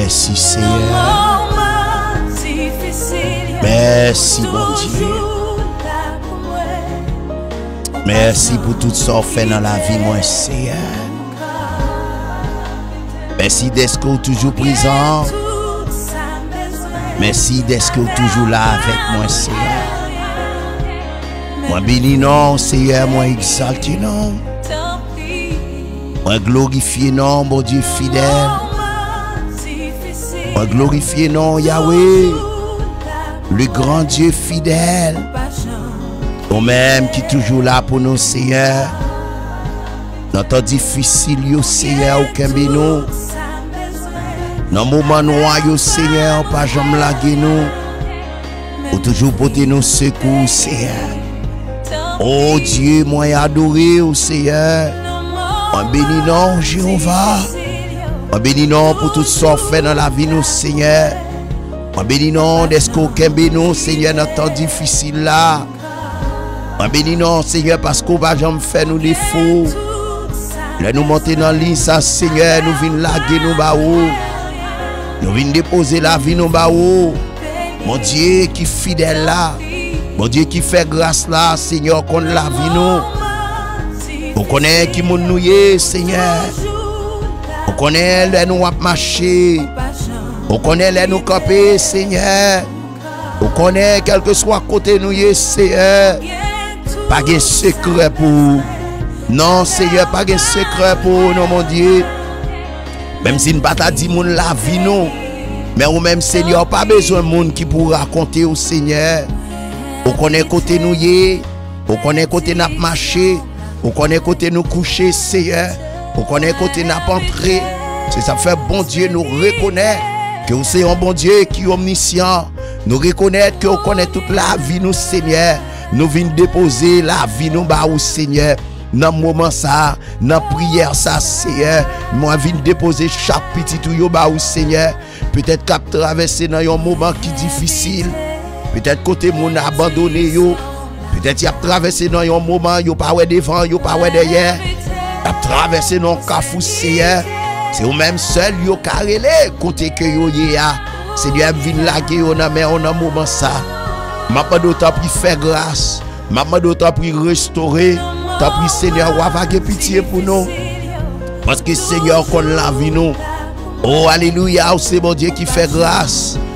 Merci Seigneur. Merci bon Dieu. Merci pour tout ça fait dans la vie, moi Seigneur. Merci d'être toujours présent. Merci d'être toujours là avec moi Seigneur. Moi bénis non Seigneur, moi exalte non. Moi glorifie non, mon Dieu fidèle. Moi glorifie non Yahweh, le grand Dieu fidèle. Toi-même qui est toujours là pour nous Seigneur. Dans temps difficile yo Seigneur, aucun bénou. Dans le moment noir yo Seigneur, pas jamais laguer nous. Ou toujours porter nos secours Seigneur. Oh Dieu, moi adoré au Seigneur. Moi bénis non Jéhovah. Moi bénis non pour tout ça fait dans la vie nous Seigneur. Moi bénis non d'est-ce qu'aucun bénou Seigneur dans temps difficile là. Moi bénis non Seigneur parce qu'on va jamais faire nous défauts. Là nous monter dans l'île ça Seigneur, nous venons laguer nous baou. Nous venons déposer la vie nous baou. Mon Dieu qui fidèle là. Mon Dieu qui fait grâce là, Seigneur, qu'on la vie nous. On connaît qui nous noué, Seigneur. On connaît les nous marcher. On connaît les nous camper, Seigneur. On connaît quel que soit côté nous, Seigneur. Pas de secret pour nous. Non, Seigneur, pas de secret pour nous, mon Dieu. Même si nous ne pas dit mon la vie nous. Mais ou même, Seigneur, pas besoin de monde qui pour raconter au Seigneur. On connaît côté nous yé, on connaît côté n'a marché, on connaît côté nous coucher Seigneur, on connaît côté n'a pas entré. C'est ça fait bon Dieu nous reconnaît que vous c'est un bon Dieu qui est omniscient. Nous reconnaître que vous connaît toute la vie nous Seigneur. Nous venons déposer la vie nous bas au Seigneur. Dans le moment ça, dans la prière ça Seigneur, moi viens déposer chaque petit tout yo bas au Seigneur. Peut-être qu'à traverser dans un moment qui est difficile. Peut-être côté moun abandonné yo, peut-être y a traversé dans un moment yo pas ouais devant, yo pas ouais derrière. Y a traversé dans kafou Seigneur. C'est ou même seul yo carrelé côté que yo ya. Seigneur vinn laguer yo dans mais on a moment ça. M'a pas d'autant pris faire grâce, m'a pas d'autant pris restaurer. T'as pris Seigneur ou avoir pitié pour nous. Parce que Seigneur qu'on la vie nous. Oh alléluia, c'est mon Dieu qui fait grâce.